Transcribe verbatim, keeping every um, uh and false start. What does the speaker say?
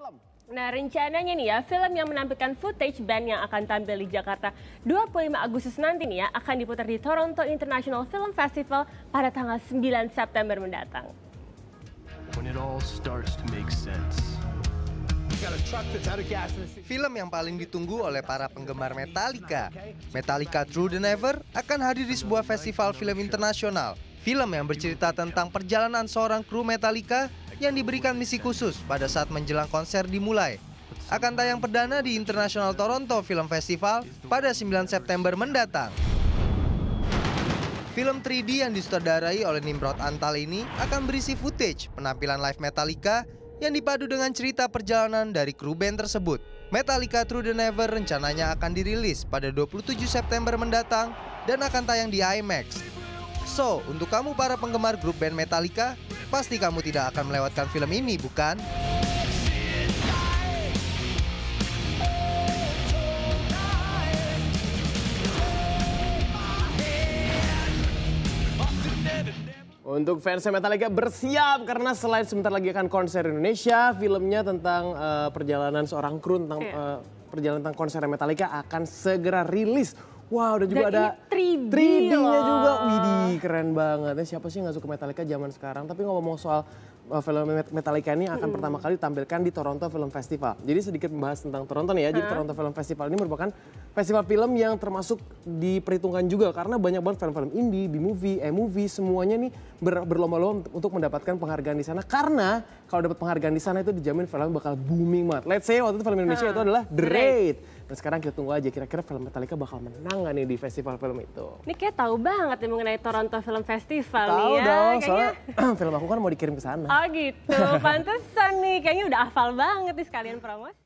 film. Nah, rencananya nih ya, film yang menampilkan footage band yang akan tampil di Jakarta dua puluh lima Agustus nanti nih ya, akan diputar di Toronto International Film Festival pada tanggal sembilan September mendatang. When it all starts to make sense. Film yang paling ditunggu oleh para penggemar Metallica, Metallica Through the Never, akan hadir di sebuah festival film internasional. Film yang bercerita tentang perjalanan seorang kru Metallica yang diberikan misi khusus pada saat menjelang konser dimulai. Akan tayang perdana di International Toronto Film Festival pada sembilan September mendatang. Film tiga D yang disutradarai oleh Nimrod Antal ini akan berisi footage penampilan live Metallica yang dipadu dengan cerita perjalanan dari kru band tersebut. Metallica Through the Never rencananya akan dirilis pada dua puluh tujuh September mendatang dan akan tayang di IMAX. So, untuk kamu para penggemar grup band Metallica, pasti kamu tidak akan melewatkan film ini, bukan? Untuk fans Metallica bersiap karena selain sebentar lagi akan konser di Indonesia, filmnya tentang uh, perjalanan seorang kru tentang uh, perjalanan tentang konser Metallica akan segera rilis. Wow, dan juga dan ada tiga D-nya juga. Widih, keren banget. Nah, siapa sih yang gak suka Metallica zaman sekarang? Tapi ngomong soal uh, film Metallica ini akan mm. pertama kali ditampilkan di Toronto Film Festival. Jadi sedikit membahas tentang Toronto nih ya. Huh? Jadi Toronto Film Festival ini merupakan festival film yang termasuk diperhitungkan juga karena banyak banget film-film indie, B-movie, E-movie, semuanya nih ber berlomba-lomba untuk mendapatkan penghargaan di sana. Karena kalau dapat penghargaan di sana itu dijamin film bakal booming banget. Let's say waktu itu film Indonesia huh? itu adalah The Raid. Dan sekarang kita tunggu aja kira-kira film Metallica bakal menang gak nih di festival film itu. Ini kayak tahu banget nih mengenai Toronto Film Festival tahu nih ya. Dong, kayaknya... soalnya film aku kan mau dikirim ke sana. Oh gitu, pantesan nih kayaknya udah hafal banget nih sekalian promosi.